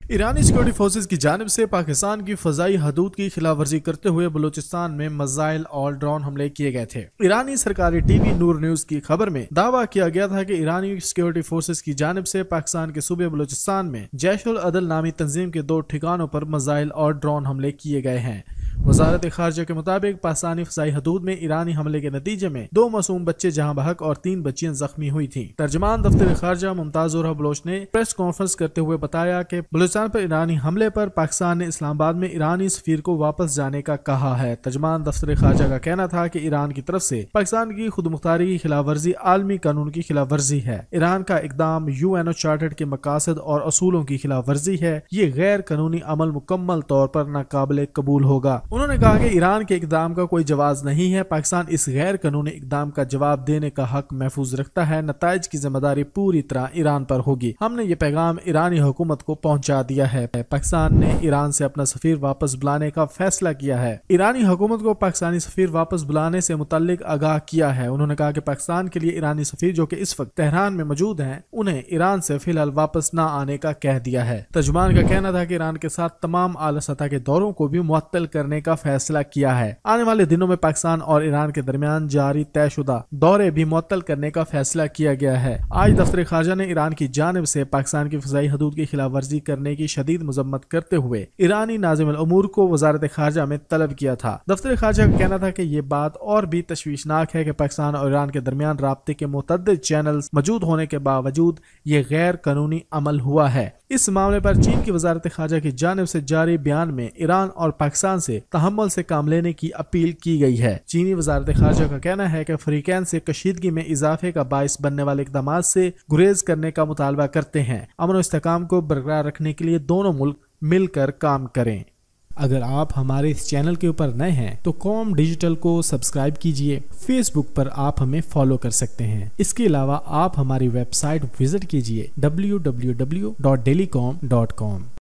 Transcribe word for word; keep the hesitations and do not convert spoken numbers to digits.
ایرانی security forces کی جانب سے پاکستان کی فضائی حدود کی خلاف ورزی کرتے ہوئے بلوچستان میں میزائل اور ڈرون حملے کیے گئے تھے۔ ایرانی سرکاری ٹی وی نور نیوز کی خبر میں دعویٰ کیا گیا تھا کہ ایرانی سیکورٹی فورسز کی جانب سے پاکستان کے صوبے بلوچستان میں جیش العدل نامی تنظیم کے دو ٹھکانوں پر میزائل اور ڈرون حملے کیے گئے ہیں۔ وزارت خارجہ کے مطابق پاکستانی فضائی حدود میں ایرانی حملے کے نتیجے میں دو معصوم بچے جہاں بحق اور تین بچیاں زخمی ہوئی تھیں۔ ترجمان دفتر خارجہ ممتاز زہرا بلوچ نے پریس کانفرنس کرتے ہوئے بتایا کہ بلوچستان پر ایرانی حملے پر پاکستان نے اسلام آباد میں ایرانی سفیر کو واپس جانے کا کہا ہے۔ ترجمان دفتر خارجہ کا کہنا تھا کہ ایران کی طرف سے پاکستان کی خود مختاری کی خلاف ورزی عالمی قانون کی خلاف ورزی ہے۔ ایران کا اقدام یو این او چارٹر کے مقاصد اور اصولوں کی خلاف ورزی ہے۔ یہ غیر قانونی عمل مکمل طور پر ناقابل قبول ہوگا۔ انہوں نے کہا کہ ایران کے اقدام کا کوئی جواز نہیں ہے۔ پاکستان اس غیر قانونی اقدام کا جواب دینے کا حق محفوظ رکھتا ہے۔ نتائج کی ذمہ داری پوری طرح ایران پر ہوگی۔ ہم نے یہ پیغام ایرانی حکومت کو پہنچا دیا ہے۔ پاکستان نے ایران سے اپنا سفیر واپس بلانے کا فیصلہ کیا ہے۔ ایرانی حکومت کو پاکستانی سفیر واپس بلانے سے متعلق آگاہ کیا ہے۔ انہوں نے کہا کہ پاکستان کے لیے ایرانی سفیر جو کہ اس وقت تہران میں موجود ہیں انہیں ایران سے فی الحال واپس نہ آنے کا کہہ دیا ہے۔ ترجمان کا کہنا تھا کہ ایران کے ساتھ تمام اعلیٰ سطح کے دوروں کو بھی معطل کرنے کا فیصلہ کیا ہے۔ آنے والے دنوں میں پاکستان اور ایران کے درمیان جاری طے شدہ دورے بھی معطل کرنے کا فیصلہ کیا گیا ہے۔ آج دفتر خارجہ نے ایران کی جانب سے پاکستان کی فضائی حدود کی خلاف ورزی کرنے کی شدید مذمت کرتے ہوئے ایرانی ناظم الامور کو وزارت خارجہ میں طلب کیا تھا۔ دفتر خارجہ کا کہنا تھا کہ یہ بات اور بھی تشویشناک ہے کہ پاکستان اور ایران کے درمیان رابطے کے متعدد چینلز موجود ہونے کے باوجود یہ غیر قانونی عمل ہوا ہے۔ اس معاملے پر چین کی وزارت خارجہ کی جانب سے جاری بیان میں ایران اور پاکستان سے تحمل سے کام لینے کی اپیل کی گئی ہے۔ چینی وزارت خارجہ کا کہنا ہے کہ فریقین سے کشیدگی میں اضافے کا باعث بننے والے اقدامات سے گریز کرنے کا مطالبہ کرتے ہیں۔ امن و استحکام کو برقرار رکھنے کے لیے دونوں ملک مل کر کام کریں۔ اگر آپ ہمارے اس چینل کے اوپر نئے ہیں تو قوم ڈیجیٹل کو سبسکرائب کیجئے۔ فیس بک پر آپ ہمیں فالو کر سکتے ہیں۔ اس کے علاوہ آپ ہماری ویب سائٹ وزٹ کیجئے W W W dot daily Qaum dot کام۔